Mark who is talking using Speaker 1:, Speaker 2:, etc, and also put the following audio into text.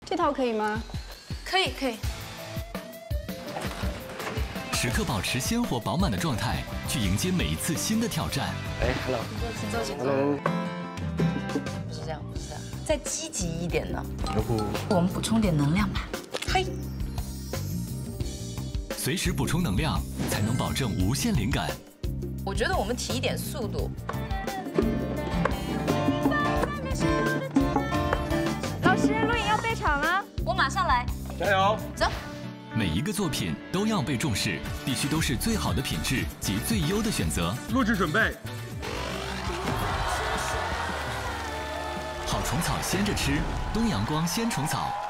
Speaker 1: 这套可以吗？
Speaker 2: 可以可以。
Speaker 3: 时刻保持鲜活饱满的状态，去迎接每一次新的挑战。
Speaker 4: 哎 ，hello，
Speaker 2: 请坐，请坐。
Speaker 4: hello，
Speaker 2: 不是这样，不是这样，再积极一点呢。
Speaker 4: 要不
Speaker 2: 我们补充点能量吧。嘿，
Speaker 3: 随时补充能量，才能保证无限灵感。
Speaker 2: 我觉得我们提一点速度。
Speaker 1: 老师，录影要备场了，
Speaker 2: 我马上来。
Speaker 4: 加油！
Speaker 2: 走。
Speaker 3: 每一个作品都要被重视，必须都是最好的品质及最优的选择。
Speaker 4: 录制准备。
Speaker 3: 好虫草鲜着吃，东阳光鲜虫草。